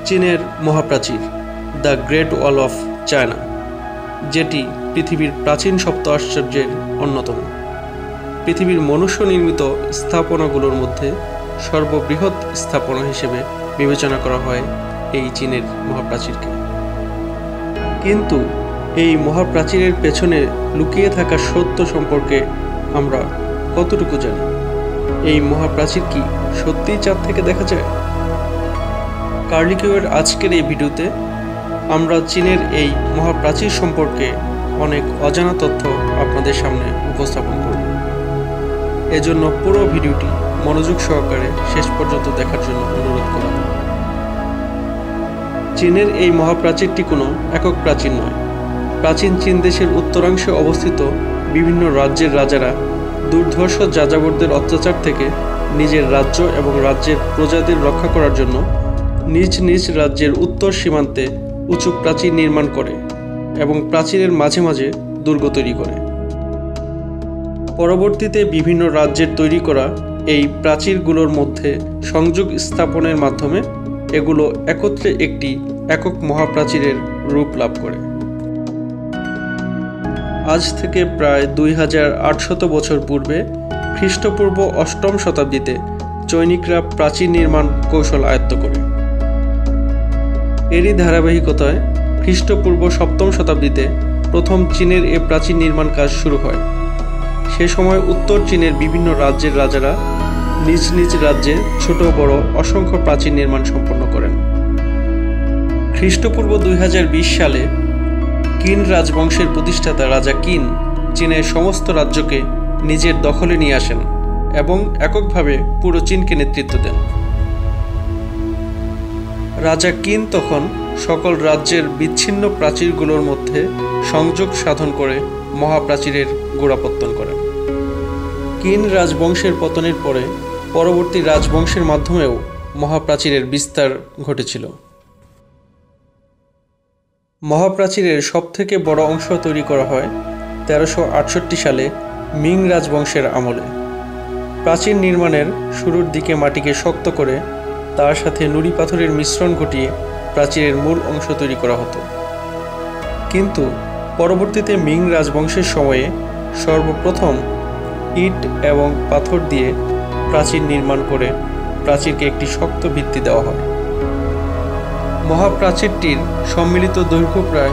চীনের মহাপ্রাচীর the great wall of China, যেটি পৃথিবীর প্রাচীন সপ্ত আশ্চর্যের অন্যতম। পৃথিবীর মনুষ্য নির্মিত স্থাপনাগুলোর মধ্যে সর্ববৃহৎ স্থাপনা হিসেবে বিবেচনা করা হয় এই চীনের মহাপ্রাচীরকে। কিন্তু এই মহাপ্রাচীরের পেছনে লুকিয়ে থাকা সত্য সম্পর্কে আমরা কতটুকু জানি? এই মহাপ্রাচীর কি সত্যিই চাঁদ থেকে দেখা যায়? কার্লি কিউয়ের আজকের এই ভিডিওতে আমরা চীনের এই মহাপ্রাচীর সম্পর্কে অনেক অজানা তথ্য আপনাদের সামনে উপস্থাপন করব। এজন্য পুরো ভিডিওটি মনোযোগ সহকারে শেষ পর্যন্ত দেখার জন্য অনুরোধ করা হলো। চীনের এই মহাপ্রাচীরটি কোনো একক প্রাচীর নয়। প্রাচীন চীন দেশের উত্তরাংশে অবস্থিত বিভিন্ন রাজ্যের রাজারা দুর্ধর্ষ যাযাবরদের অত্যাচার থেকে নিজের রাজ্য এবং রাজ্যের প্রজাদের রক্ষা করার জন্য নিজ নিজ রাজ্যের উত্তর সীমান্তে উঁচু প্রাচীর নির্মাণ করে এবং প্রাচীরের মাঝে মাঝে দুর্গ তৈরি করে। পরবর্তীতে বিভিন্ন রাজ্যের তৈরি করা এই প্রাচীরগুলোর মধ্যে সংযোগ স্থাপনের মাধ্যমে এগুলো একত্রে একটি একক মহাপ্রাচীরের রূপ লাভ করে। আজ থেকে প্রায় 2800 বছর পূর্বে খ্রিস্টপূর্ব 8ম শতাব্দীতে চৈনিকরা প্রাচীর নির্মাণ কৌশল আয়ত্ত করে। এরই ধারাবাহিকতায় খ্রিস্টপূর্ব 7ম শতাব্দীতে প্রথম চীনের এ প্রাচীর নির্মাণ কাজ শুরু হয়। সে সময় উত্তর চীনের বিভিন্ন রাজ্যের রাজারা নিজ নিজ রাজ্যে ছোট বড় অসংখ্য প্রাচীর নির্মাণ সম্পন্ন করেন। খ্রিস্টপূর্ব 2020 সালে কিন রাজবংশের প্রতিষ্ঠাতা রাজা কিন চীনের সমস্ত রাজ্যকে নিজের দখলে নিয়ে আসেন এবং এককভাবে পুরো চীনকে নেতৃত্ব দেন। রাজা কিন তখন সকল রাজ্যের বিচ্ছিন্ন প্রাচীরগুলোর মধ্যে সংযোগ সাধন করে মহাপ্রাচীরের গোড়াপত্তন করেন। কিন রাজবংশের পতনের পরে পরবর্তী রাজবংশের মাধ্যমেও মহাপ্রাচীরের বিস্তার ঘটেছিল। মহাপ্রাচীরের সবথেকে বড় অংশ তৈরি করা হয় 1368 সালে মিং রাজবংশের আমলে। প্রাচীর নির্মাণের শুরুর দিকে মাটিকে শক্ত করে তার সাথে নুড়ি পাথরের মিশ্রণ ঘটিয়ে প্রাচীরের মূল অংশ তৈরি করা হতো। কিন্তু পরবর্তীতে মিং রাজবংশের সময়ে সর্বপ্রথম ইট এবং পাথর দিয়ে প্রাচীর নির্মাণ করে প্রাচীরকে একটি শক্ত ভিত্তি দেওয়া হয়। মহাপ্রাচীরটির সম্মিলিত দৈর্ঘ্য প্রায়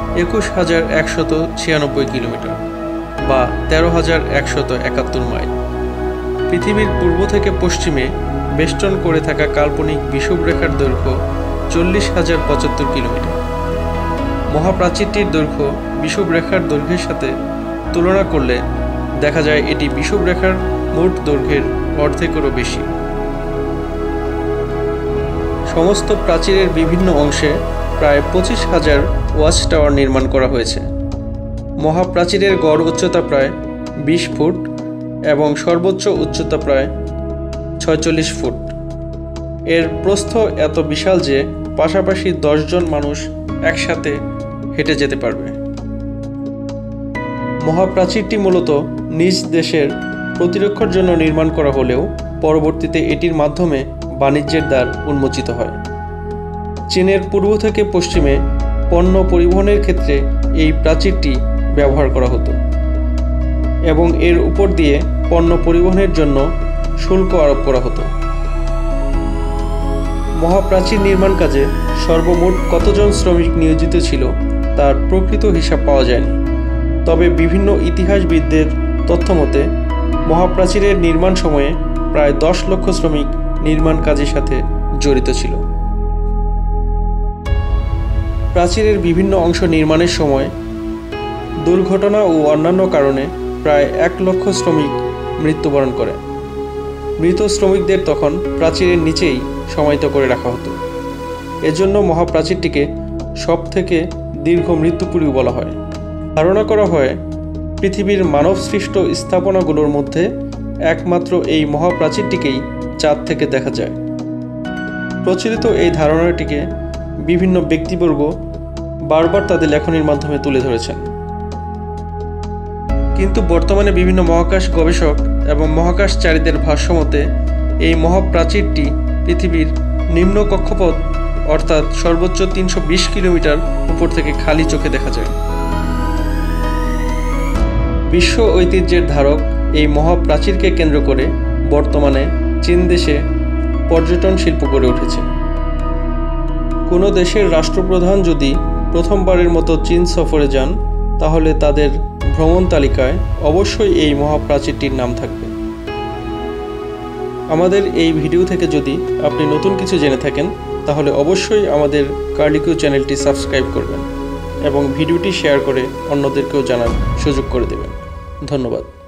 21,196 কিলোমিটার বা 13,171 মাইল। পৃথিবীর পূর্ব থেকে পশ্চিমে বেষ্টন করে থাকা কাল্পনিক বিষুবরেখার দৈর্ঘ্য 40,075 কিলোমিটার। মহাপ্রাচীরটির দৈর্ঘ্য বিষুবরেখার দৈর্ঘ্যের সাথে তুলনা করলে দেখা যায় এটি বিষুবরেখার মোট দৈর্ঘ্যের অর্ধেকেরও বেশি। সমস্ত প্রাচীরের বিভিন্ন অংশে প্রায় 25,000 ওয়াচ টাওয়ার নির্মাণ করা হয়েছে। মহাপ্রাচীরের গড় উচ্চতা প্রায় 20 ফুট এবং সর্বোচ্চ উচ্চতা প্রায় 46 ফুট। এর প্রস্থ এত বিশাল যে পাশাপাশি 10 জন মানুষ একসাথে হেঁটে যেতে পারবে। মহাপ্রাচীরটি মূলত নিজ দেশের প্রতিরক্ষার জন্য নির্মাণ করা হলেও পরবর্তীতে এটির মাধ্যমে বাণিজ্যের দ্বার উন্মোচিত হয়। চীনের পূর্ব থেকে পশ্চিমে পণ্য পরিবহনের ক্ষেত্রে এই প্রাচীরটি ব্যবহার করা হতো এবং এর উপর দিয়ে পণ্য পরিবহনের জন্য শুল্ক আরোপ করা হতো। মহাপ্রাচীর নির্মাণ কাজে সর্বমোট কতজন শ্রমিক নিয়োজিত ছিল তার প্রকৃত হিসাব পাওয়া যায়নি, তবে বিভিন্ন ইতিহাসবিদদের তথ্যমতে মহাপ্রাচীরের নির্মাণ সময়ে প্রায় 10 লক্ষ শ্রমিক নির্মাণ কাজের সাথে জড়িত ছিল। প্রাচীরের বিভিন্ন অংশ নির্মাণের সময় দুর্ঘটনা ও অন্যান্য কারণে প্রায় 1 লক্ষ শ্রমিক মৃত্যুবরণ করে। মৃত শ্রমিকদের তখন প্রাচীরের নিচেই সমাহিত করে রাখা হতো। এজন্য মহাপ্রাচীরটিকে সবথেকে দীর্ঘ মৃত্যুপুরী বলা হয়। ধারণা করা হয় পৃথিবীর মানবসৃষ্ট স্থাপনাগুলোর মধ্যে একমাত্র এই মহাপ্রাচীরটিকেই চাঁদ থেকে দেখা যায়। প্রচলিত এই ধারণাটিকে বিভিন্ন ব্যক্তিবর্গ বারবার তাদের লেখনীর মাধ্যমে তুলে ধরেছেন। কিন্তু বর্তমানে বিভিন্ন মহাকাশ গবেষক এবং মহাকাশচারীদের ভাষ্যমতে এই মহাপ্রাচীরটি পৃথিবীর নিম্ন কক্ষপথ অর্থাৎ সর্বোচ্চ 320 কিলোমিটার উপর থেকে খালি চোখে দেখা যায়। বিশ্ব ঐতিহ্যের ধারক এই মহাপ্রাচীরকে কেন্দ্র করে বর্তমানে চীন দেশে পর্যটন শিল্প গড়ে উঠেছে। কোনো দেশের রাষ্ট্রপ্রধান যদি প্রথমবারের মতো চীন সফরে যান, তাহলে তাদের ভ্রমণ তালিকায় অবশ্যই এই মহাপ্রাচীরটির নাম থাকবে। আমাদের এই ভিডিও থেকে যদি আপনি নতুন কিছু জেনে থাকেন, তাহলে অবশ্যই আমাদের কার্লিকিউ চ্যানেলটি সাবস্ক্রাইব করবেন এবং ভিডিওটি শেয়ার করে অন্যদেরকেও জানার সুযোগ করে দেবেন। ধন্যবাদ।